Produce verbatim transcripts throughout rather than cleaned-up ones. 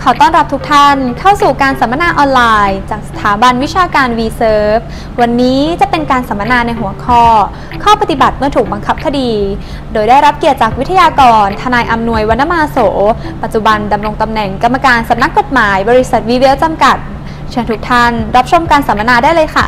อต้อนรับทุกท่านเข้าสู่การสัมมนาออนไลน์จากสถาบันวิชาการ วี เซิร์ฟ วันนี้จะเป็นการสัมมนาในหัวข้อข้อปฏิบัติเมื่อถูกบังคับคดีโดยได้รับเกียรติจากวิทยากรทนายอำนวยวรรณมาโสปัจจุบันดำรงตำแหน่งกรรมการสำนักกฎหมายบริษัทวีเวลจำกัดเชิญทุกท่านรับชมการสัมมนาได้เลยค่ะ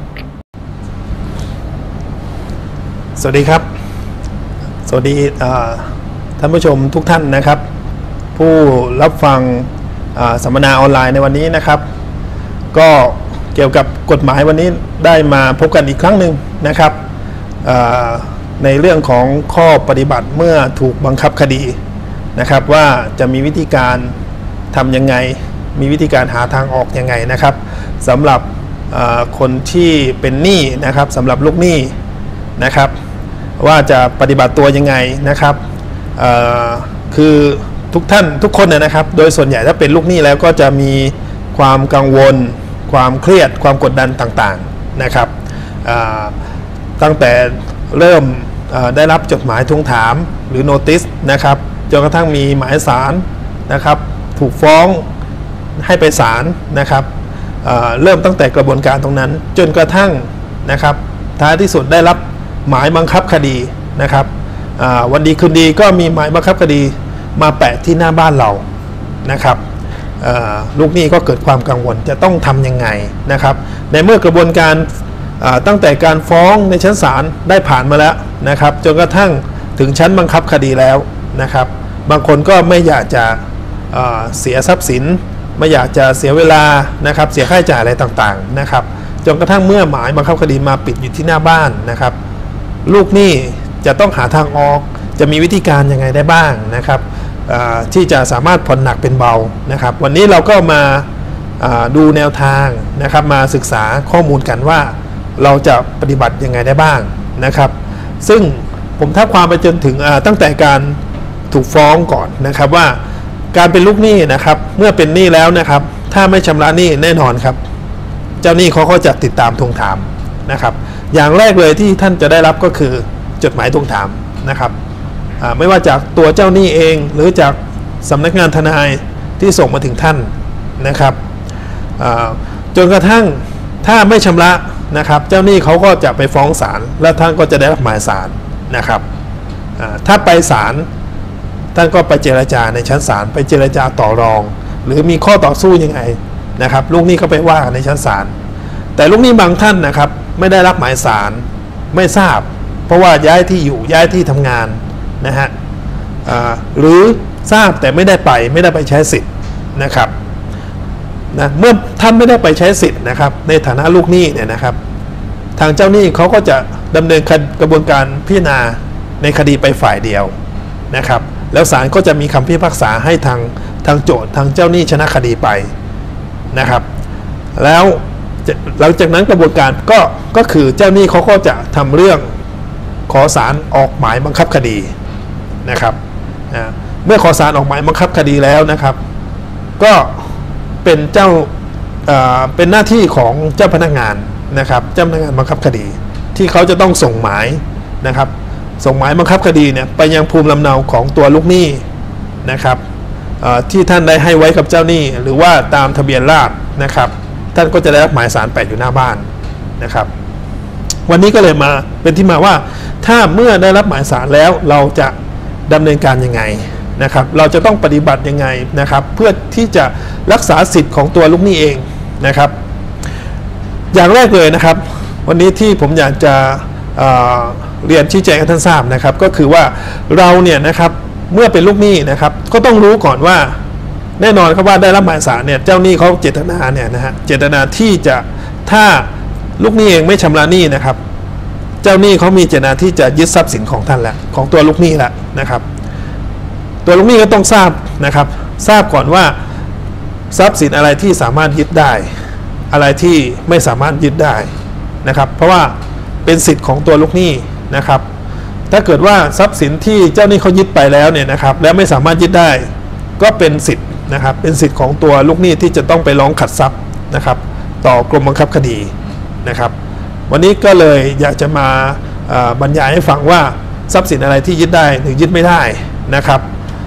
สวัสดีครับสวัสดีท่านผู้ชมทุกท่านนะครับผู้รับฟังสัมมนาออนไลน์ในวันนี้นะครับก็เกี่ยวกับกฎหมายวันนี้ได้มาพบกันอีกครั้งหนึ่งนะครับในเรื่องของข้อปฏิบัติเมื่อถูกบังคับคดีนะครับว่าจะมีวิธีการทำยังไงมีวิธีการหาทางออกยังไงนะครับสำหรับคนที่เป็นหนี้นะครับสำหรับลูกหนี้นะครับว่าจะปฏิบัติตัวยังไงนะครับคือทุกท่านทุกคนนะครับโดยส่วนใหญ่ถ้าเป็นลูกหนี้แล้วก็จะมีความกังวลความเครียดความกดดันต่างๆนะครับตั้งแต่เริ่มได้รับจดหมายทวงถามหรือโนติสนะครับจนกระทั่งมีหมายศาลนะครับถูกฟ้องให้ไปศาลนะครับเริ่มตั้งแต่กระบวนการตรงนั้นจนกระทั่งนะครับท้ายที่สุดได้รับหมายบังคับคดีนะครับวันดีคืนดีก็มีหมายบังคับคดีมาแปะที่หน้าบ้านเรานะครับลูกหนี้ก็เกิดความกังวลจะต้องทำยังไงนะครับในเมื่อกระบวนการตั้งแต่การฟ้องในชั้นศาลได้ผ่านมาแล้วนะครับจนกระทั่งถึงชั้นบังคับคดีแล้วนะครับบางคนก็ไม่อยากจะเสียทรัพย์สินไม่อยากจะเสียเวลานะครับเสียค่าใช้จ่ายอะไรต่างๆนะครับจนกระทั่งเมื่อหมายบังคับคดีมาปิดอยู่ที่หน้าบ้านนะครับลูกหนี้จะต้องหาทางออกจะมีวิธีการยังไงได้บ้างนะครับที่จะสามารถผ่อนหนักเป็นเบานะครับวันนี้เราก็มาดูแนวทางนะครับมาศึกษาข้อมูลกันว่าเราจะปฏิบัติยังไงได้บ้างนะครับซึ่งผมท้าความไปจนถึงตั้งแต่การถูกฟ้องก่อนนะครับว่าการเป็นลูกหนี้นะครับเมื่อเป็นหนี้แล้วนะครับถ้าไม่ชำระหนี้แน่นอนครับเจ้าหนี้เขาก็จะติดตามทวงถามนะครับอย่างแรกเลยที่ท่านจะได้รับก็คือจดหมายทวงถามนะครับไม่ว่าจากตัวเจ้าหนี้เองหรือจากสำนักงานทนายที่ส่งมาถึงท่านนะครับจนกระทั่งถ้าไม่ชำระนะครับเจ้าหนี้เขาก็จะไปฟ้องศาลและท่านก็จะได้รับหมายศาลนะครับถ้าไปศาลท่านก็ไปเจรจาในชั้นศาลไปเจรจาต่อรองหรือมีข้อต่อสู้ยังไงนะครับลูกหนี้ก็ไปว่าในชั้นศาลแต่ลูกหนี้บางท่านนะครับไม่ได้รับหมายศาลไม่ทราบเพราะว่าย้ายที่อยู่ย้ายที่ทำงานนะฮะหรือทราบแต่ไม่ได้ไปไม่ได้ไปใช้สิทธิ์นะครับนะเมื่อท่านไม่ได้ไปใช้สิทธิ์นะครับในฐานะลูกหนี้เนี่ยนะครับทางเจ้าหนี้เขาก็จะดำเนินกระบวนการพิจารณาในคดีไปฝ่ายเดียวนะครับแล้วศาลก็จะมีคำพิพากษาให้ทางทางโจทย์ทางเจ้าหนี้ชนะคดีไปนะครับแล้วหลังจากนั้นกระบวนการก็ก็คือเจ้าหนี้เขาก็จะทำเรื่องขอศาลออกหมายบังคับคดีนะครับนะเมื่อขอศาลออกหมายบังคับคดีแล้วนะครับก็เป็นเจ้าเป็นหน้าที่ของเจ้าพนักงานนะครับเจ้าพนักงานบังคับคดีที่เขาจะต้องส่งหมายนะครับส่งหมายบังคับคดีเนี่ยไปยังภูมิลำเนาของตัวลูกหนี้นะครับที่ท่านได้ให้ไว้กับเจ้าหนี้หรือว่าตามทะเบียนราษฎร์นะครับท่านก็จะได้รับหมายศาลแปะอยู่หน้าบ้านนะครับวันนี้ก็เลยมาเป็นที่มาว่าถ้าเมื่อได้รับหมายศาลแล้วเราจะดำเนินการยังไงนะครับเราจะต้องปฏิบัติยังไงนะครับเพื่อที่จะรักษาสิทธิ์ของตัวลูกหนี้เองนะครับอย่างแรกเลยนะครับวันนี้ที่ผมอยากจะเอ่อเรียนชี้แจงให้ท่านทราบนะครับก็คือว่าเราเนี่ยนะครับเมื่อเป็นลูกหนี้นะครับก็ต้องรู้ก่อนว่าแน่นอนครับว่าได้รับหมายศาลเนี่ยเจ้าหนี้เขาเจตนาเนี่ยนะฮะเจตนาที่จะถ้าลูกหนี้เองไม่ชำระหนี้นะครับเจ้าหนี้เขามีเจตนาที่จะยึดทรัพย์สินของท่านแล้วของตัวลูกหนี้แล้วนะครับตัวลูกหนี้ก็ต้องทราบนะครับทราบก่อนว่าทรัพย์สินอะไรที่สามารถยึดได้อะไรที่ไม่สามารถยึดได้นะครับเพราะว่าเป็นสิทธิ์ของตัวลูกหนี้นะครับถ้าเกิดว่าทรัพย์สินที่เจ้าหนี้เขายึดไปแล้วเนี่ยนะครับแล้วไม่สามารถยึดได้ก็เป็นสิทธิ์นะครับเป็นสิทธิ์ของตัวลูกหนี้ที่จะต้องไปร้องขัดทรัพย์นะครับต่อกรมบังคับคดีนะครับวันนี้ก็เลยอยากจะมาบรรยายให้ฟังว่าทรัพย์สินอะไรที่ยึดได้หรือยึดไม่ได้นะครับ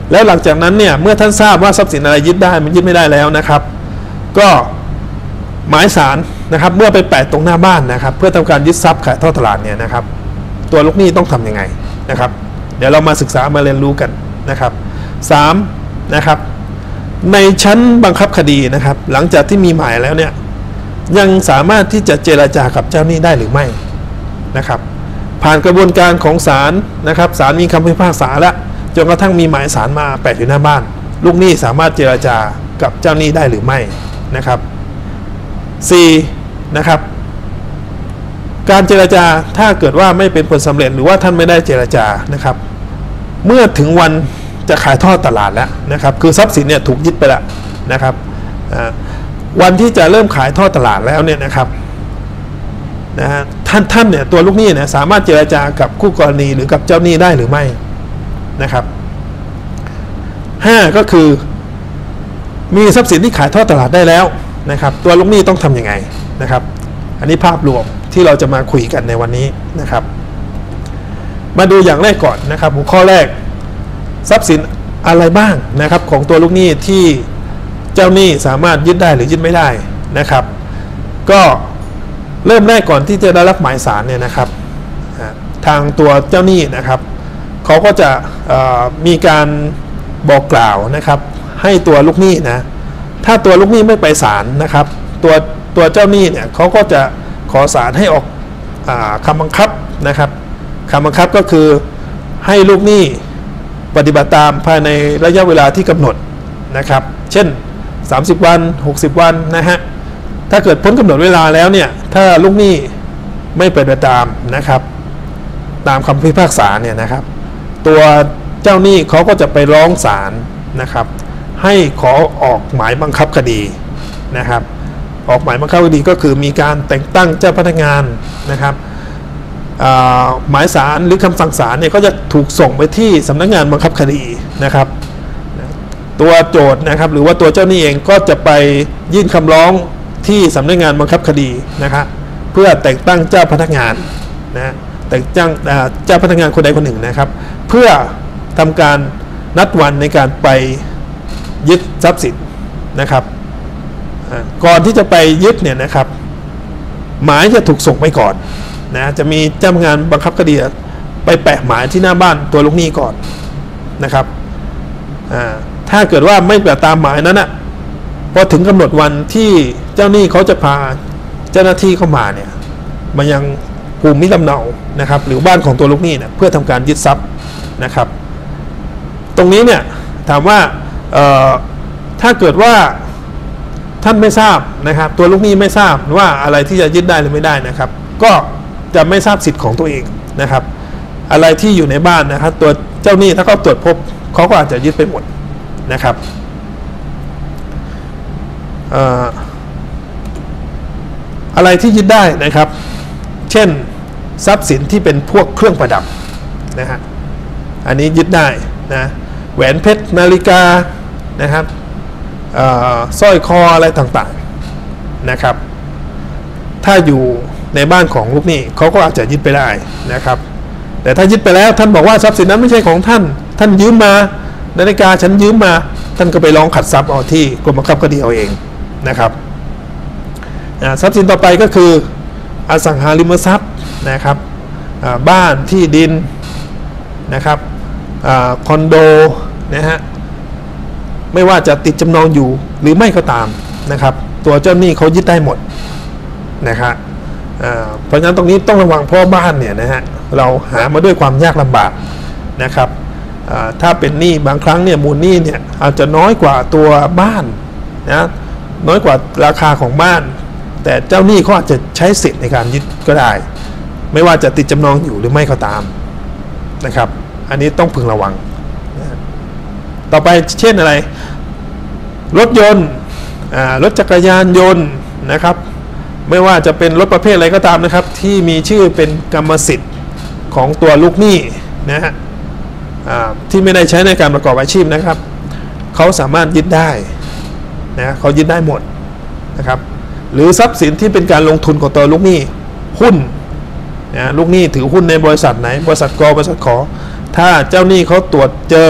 แล้วหลังจากนั้นเนี่ยเมื่อท่านทราบว่าทรัพย์สินอะไรยึดได้มันยึดไม่ได้แล้วนะครับก็หมายสารนะครับเมื่อไปแปะตรงหน้าบ้านนะครับเพื่อทำการยึดทรัพย์ขายทอดตลาดเนี่ยนะครับตัวลูกหนี้ต้องทำยังไงนะครับเดี๋ยวเรามาศึกษามาเรียนรู้กันนะครับสามนะครับในชั้นบังคับคดีนะครับหลังจากที่มีหมายแล้วเนี่ยยังสามารถที่จะเจรจากับเจ้าหนี้ได้หรือไม่นะครับผ่านกระบวนการของศาลนะครับศาลมีคำพิพากษาแล้วจนกระทั่งมีหมายศาลมาแปะอยู่หน้าบ้านลูกหนี้สามารถเจรจากับเจ้าหนี้ได้หรือไม่นะครับสี่นะครับการเจรจาถ้าเกิดว่าไม่เป็นผลสำเร็จหรือว่าท่านไม่ได้เจรจานะครับเมื่อถึงวันจะขายทอดตลาดแล้วนะครับคือทรัพย์สินเนี่ยถูกยึดไปแล้วนะครับวันที่จะเริ่มขายทอดตลาดแล้วเนี่ยนะครับนะฮะท่านท่านเนี่ยตัวลูกหนี้เนี่ยสามารถเจรจากับคู่กรณีหรือกับเจ้าหนี้ได้หรือไม่นะครับห้าก็คือมีทรัพย์สินที่ขายทอดตลาดได้แล้วนะครับตัวลูกหนี้ต้องทำยังไงนะครับอันนี้ภาพรวมที่เราจะมาคุยกันในวันนี้นะครับมาดูอย่างแรกก่อนนะครับหัวข้อแรกทรัพย์สินอะไรบ้างนะครับของตัวลูกหนี้ที่เจ้าหนี้สามารถยึดได้หรือยึดไม่ได้นะครับก็เริ่มแรกก่อนที่จะได้รับหมายศาลเนี่ยนะครับทางตัวเจ้าหนี้นะครับเขาก็จะมีการบอกกล่าวนะครับให้ตัวลูกหนี้นะถ้าตัวลูกหนี้ไม่ไปศาลนะครับตัวตัวเจ้าหนี้เนี่ยเขาก็จะขอศาลให้ออกคำบังคับนะครับคำบังคับก็คือให้ลูกหนี้ปฏิบัติตามภายในระยะเวลาที่กำหนดนะครับเช่นสามสิบวันหกสิบวันนะฮะถ้าเกิดพ้นกำหนดเวลาแล้วเนี่ยถ้าลูกหนี้ไม่ปฏิบัติตามนะครับตามคำพิพากษาเนี่ยนะครับตัวเจ้าหนี้เขาก็จะไปร้องศาลนะครับให้ขอออกหมายบังคับคดีนะครับออกหมายบังคับคดีก็คือมีการแต่งตั้งเจ้าพนักงานนะครับหมายศาลหรือคำสั่งศาลเนี่ยก็จะถูกส่งไปที่สำนักงานบังคับคดีนะครับตัวโจทย์นะครับหรือว่าตัวเจ้าหนี้เองก็จะไปยื่นคำร้องที่สำนักงานบังคับคดีนะครับเพื่อแต่งตั้งเจ้าพนักงานนะแต่งตั้งเจ้าพนักงานคนใดคนหนึ่งนะครับเพื่อทำการนัดวันในการไปยึดทรัพย์สินนะครับก่อนที่จะไปยึดเนี่ยนะครับหมายจะถูกส่งไปก่อนนะจะมีเจ้าพนักงานบังคับคดีไปแปะหมายที่หน้าบ้านตัวลูกหนี้ก่อนนะครับถ้าเกิดว่าไม่ปฏิบัติตามหมายนั้นนะพอถึงกำหนดวันที่เจ้าหนี้เขาจะพาเจ้าหน้าที่เข้ามาเนี่ยมายังภูมิลำเนานะครับหรือบ้านของตัวลูกหนี้เนี่ยเพื่อทำการยึดทรัพย์นะครับตรงนี้เนี่ยถามว่าถ้าเกิดว่าท่านไม่ทราบนะครับตัวลูกหนี้ไม่ทราบว่าอะไรที่จะยึดได้หรือไม่ได้นะครับก็จะไม่ทราบสิทธิ์ของตัวเองนะครับอะไรที่อยู่ในบ้านนะครับตัวเจ้าหนี้ถ้าเขาตรวจพบเขาก็อาจจะยึดไปหมดนะครับอะไรที่ยึดได้นะครับเช่นทรัพย์สินที่เป็นพวกเครื่องประดับนะฮะอันนี้ยึดได้นะแหวนเพชรนาฬิกานะครับสร้อยคออะไรต่างๆนะครับถ้าอยู่ในบ้านของลูกหนี้เขาก็อาจจะยึดไปได้นะครับแต่ถ้ายึดไปแล้วท่านบอกว่าทรัพย์สินนั้นไม่ใช่ของท่านท่านยืมมานาฬิกาฉันยืมมาท่านก็ไปร้องขัดทรัพย์เอาที่กรมบังคับคดีเอาเองนะครับทรัพย์สินต่อไปก็คืออสังหาริมทรัพย์นะครับบ้านที่ดินนะครับคอนโดนะฮะไม่ว่าจะติดจำนองอยู่หรือไม่ก็ตามนะครับตัวเจ้าหนี้เขายึดได้หมดนะครับเพราะฉะนั้นตรงนี้ต้องระวังเพราะบ้านเนี่ยนะฮะเราหามาด้วยความยากลำบากนะครับถ้าเป็นหนี้บางครั้งเนี่ยมูลหนี้เนี่ยอาจจะน้อยกว่าตัวบ้านนะน้อยกว่าราคาของบ้านแต่เจ้าหนี้เขาอาจจะใช้สิทธิ์ในการยึดก็ได้ไม่ว่าจะติดจำนองอยู่หรือไม่ก็ตามนะครับอันนี้ต้องพึงระวังต่อไปเช่นอะไรรถยนต์รถจักรยานยนต์นะครับไม่ว่าจะเป็นรถประเภทอะไรก็ตามนะครับที่มีชื่อเป็นกรรมสิทธิ์ของตัวลูกหนี้นะฮะที่ไม่ได้ใช้ในการประกอบอาชีพนะครับเขาสามารถยึดได้นะเขายึดได้หมดนะครับหรือทรัพย์สินที่เป็นการลงทุนของตัวลูกหนี้หุ้นนะลูกหนี้ถือหุ้นในบริษัทไหนบริษัทกบริษัทขอถ้าเจ้าหนี้เขาตรวจเจอ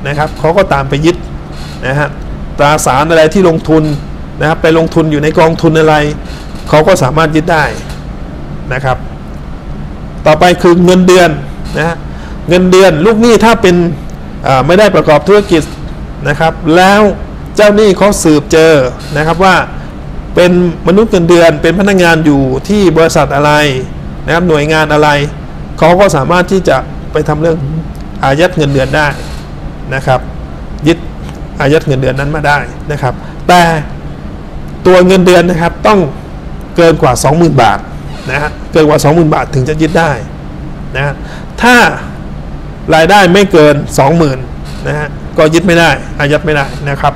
นะครับเขาก็ตามไปยึดนะฮะตราสารอะไรที่ลงทุนนะครับไปลงทุนอยู่ในกองทุนอะไรเขาก็สามารถยึดได้นะครับต่อไปคือเงินเดือนนะฮะเงินเดือนลูกหนี้ถ้าเป็นไม่ได้ประกอบธุรกิจนะครับแล้วเจ้าหนี้เขาสืบเจอนะครับว่าเป็นมนุษย์เงินเดือนเป็นพนักงานอยู่ที่บริษัทอะไรนะครับหน่วยงานอะไรเขาก็สามารถที่จะไปทำเรื่องอายัดเงินเดือนได้นะครับยึดอายัดเงินเดือนนั้นมาได้นะครับแต่ตัวเงินเดือนนะครับต้องเกินกว่า สองหมื่น บาทนะฮะเกินกว่า สองหมื่น บาทถึงจะยึดได้นะฮะถ้ารายได้ไม่เกิน สองหมื่น นะฮะก็ยึดไม่ได้อายัดไม่ได้นะครับ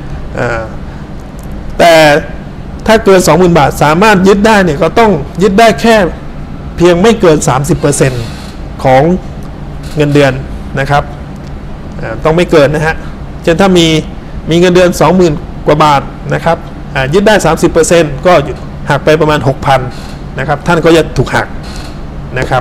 แต่ถ้าเกิน สองหมื่น บาทสามารถยึดได้เนี่ยก็ต้องยึดได้แค่เพียงไม่เกิน สามสิบเปอร์เซ็นต์ ของเงินเดือนนะครับต้องไม่เกินนะฮะเช่นถ้ามีมีเงินเดือน สองหมื่น กว่าบาทนะครับยึดได้ สามสิบเปอร์เซ็นต์ ก็หักไปประมาณ หกพัน นะครับท่านก็จะถูกหักนะครับ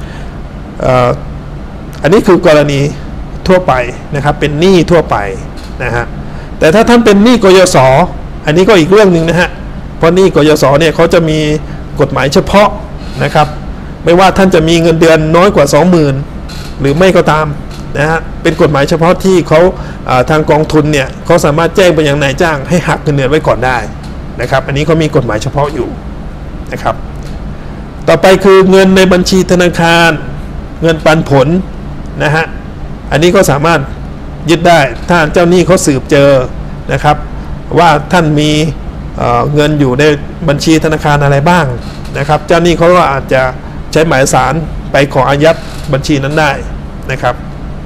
อันนี้คือกรณีทั่วไปนะครับเป็นหนี้ทั่วไปนะฮะแต่ถ้าท่านเป็นหนี้กยศอันนี้ก็อีกเรื่องหนึ่งนะฮะเพราะหนี้กยศเนี่ยเขาจะมีกฎหมายเฉพาะนะครับไม่ว่าท่านจะมีเงินเดือนน้อยกว่า สองหมื่น หรือไม่ก็ตามนะฮะเป็นกฎหมายเฉพาะที่เขาทางกองทุนเนี่ยเขาสามารถแจ้งไปยังนายจ้างให้หักเงินเดือนไว้ก่อนได้นะครับอันนี้เขามีกฎหมายเฉพาะอยู่นะครับต่อไปคือเงินในบัญชีธนาคารเงินปันผลนะฮะอันนี้ก็สามารถยึดได้ถ้าเจ้าหนี้เขาสืบเจอนะครับว่าท่านมีเอ่อเงินอยู่ในบัญชีธนาคารอะไรบ้างนะครับเจ้าหนี้เขาก็อาจจะใช้หมายสารไปขออายัดบัญชีนั้นได้นะครับ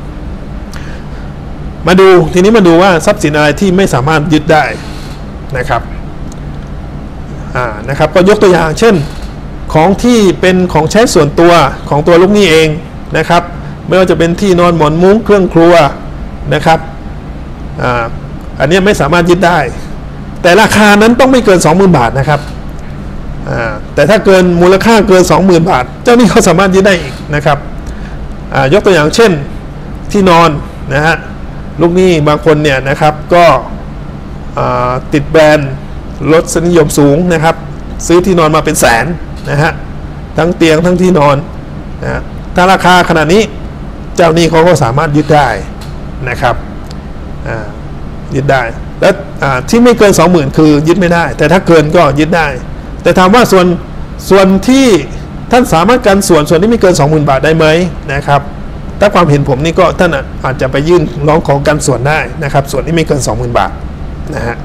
มาดูทีนี้มาดูว่าทรัพย์สินอะไรที่ไม่สามารถยึดได้นะครับอ่านะครับก็ยกตัวอย่างเช่นของที่เป็นของใช้ส่วนตัวของตัวลูกหนี้เองนะครับไม่ว่าจะเป็นที่นอนหมอนมุ้งเครื่องครัวนะครับอ่าอันนี้ไม่สามารถยึดได้แต่ราคานั้นต้องไม่เกิน สองหมื่น บาทนะครับอ่าแต่ถ้าเกินมูลค่าเกิน สองหมื่น บาทเจ้าหนี้เขาสามารถยึดได้อีกนะครับอ่ายกตัวอย่างเช่นที่นอนนะฮะลูกหนี้บางคนเนี่ยนะครับก็ติดแบรนด์รสนิยมสูงนะครับซื้อที่นอนมาเป็นแสนนะฮะทั้งเตียงทั้งที่นอนนะถ้าราคาขนาดนี้เจ้าหนี้เขาก็สามารถยึดได้นะครับยึดได้และที่ไม่เกิน สองหมื่น คือยึดไม่ได้แต่ถ้าเกินก็ยึดได้แต่ถามว่าส่วนส่วนที่ท่านสามารถกันส่วนส่วนที่ไม่เกิน สองหมื่น บาทได้ไหมนะครับถ้าความเห็นผมนี่ก็ท่านอาจจะไปยื่นร้องขอกันส่วนได้นะครับส่วนที่ไม่เกิน สองหมื่น บาทนะฮะ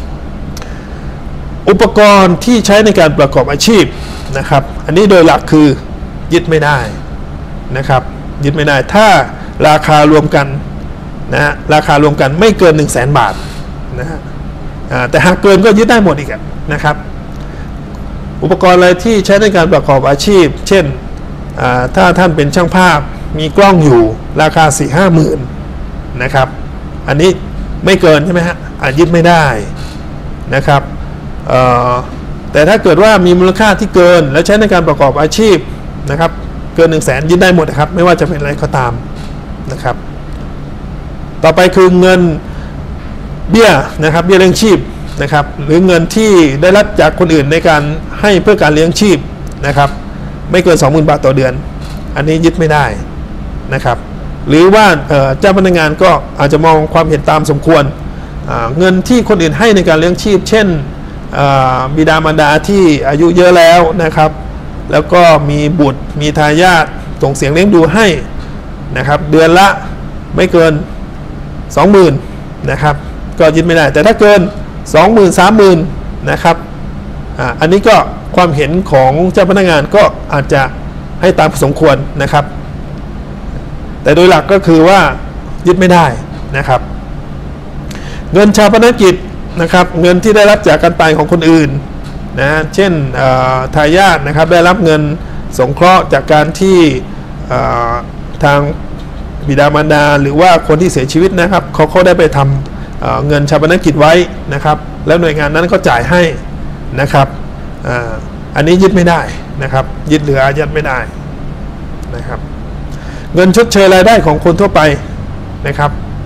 อุปกรณ์ที่ใช้ในการประกอบอาชีพนะครับอันนี้โดยหลักคือยึดไม่ได้นะครับยึดไม่ได้ถ้าราคารวมกันนะฮะราคารวมกันไม่เกิน หนึ่งแสน บาทนะฮะแต่หากเกินก็ยึดได้หมดอีกนะครับอุปกรณ์อะไรที่ใช้ในการประกอบอาชีพเช่นถ้าท่านเป็นช่างภาพมีกล้องอยู่ราคา สี่ห้าหมื่น นะครับอันนี้ไม่เกินใช่ไหมฮะอาจยึดไม่ได้นะครับแต่ถ้าเกิดว่ามีมูลค่าที่เกินและใช้ในการประกอบอาชีพนะครับเกิน หนึ่งแสน ยึดได้หมดนะครับไม่ว่าจะเป็นอะไรก็ตามนะครับต่อไปคือเงินเบี้ยนะครับเบี้ยเลี้ยงชีพนะครับหรือเงินที่ได้รับจากคนอื่นในการให้เพื่อการเลี้ยงชีพนะครับไม่เกิน สองหมื่น บาทต่อเดือนอันนี้ยึดไม่ได้นะครับหรือว่าเจ้าพนักงานก็อาจจะมองความเห็นตามสมควรเงินที่คนอื่นให้ในการเลี้ยงชีพเช่นบิดามารดาที่อายุเยอะแล้วนะครับแล้วก็มีบุตรมีทายาทส่งเสียงเลี้ยงดูให้นะครับเดือนละไม่เกิน สองหมื่น นะครับก็ยึดไม่ได้แต่ถ้าเกิน สองหมื่น สามหมื่น นะครับอันนี้ก็ความเห็นของเจ้าพนักงานก็อาจจะให้ตามสมควรนะครับแต่โดยหลักก็คือว่ายึดไม่ได้นะครับเงินชาปนกิจนะครับเงินที่ได้รับจากการตายของคนอื่นนะเช่นทายาทนะครับได้รับเงินสงเคราะห์จากการที่ทางบิดามารดาหรือว่าคนที่เสียชีวิตนะครับเขาเขาได้ไปทำเงินชาปนกิจไว้นะครับแล้วหน่วยงานนั้นก็จ่ายให้นะครับอันนี้ยึดไม่ได้นะครับยึดหรืออายัดไม่ได้นะครับเงินชดเชยรายได้ของคนทั่วไปนะครับ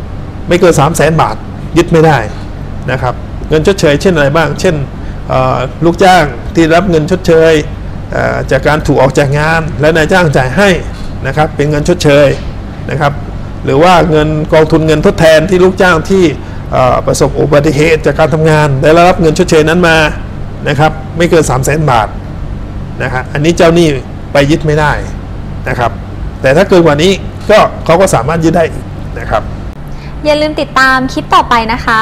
ไม่เกิน สามแสน บาทยึดไม่ได้นะครับเงินชดเชยเช่นอะไรบ้างเช่นลูกจ้างที่รับเงินชดเชยจากการถูกออกจากงานและนายจ้างจ่ายให้นะครับเป็นเงินชดเชยนะครับหรือว่าเงินกองทุนเงินทดแทนที่ลูกจ้างที่ประสบอุบัติเหตุจากการทำงานได้รับเงินชดเชยนั้นมานะครับไม่เกิน สามแสน บาทนะครับอันนี้เจ้าหนี้ไปยึดไม่ได้นะครับแต่ถ้าเกินกว่านี้ก็เขาก็สามารถยึดได้นะครับอย่าลืมติดตามคลิปต่อไปนะคะ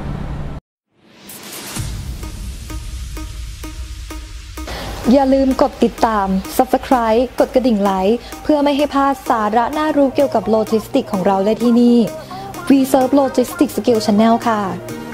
อย่าลืมกดติดตาม ซับสไครบ์ กดกระดิ่งไลค์เพื่อไม่ให้พลาดสาระน่ารู้เกี่ยวกับโลจิสติกของเราได้ที่นี่ วี เซิร์ฟ Logistics Skill Channel ค่ะ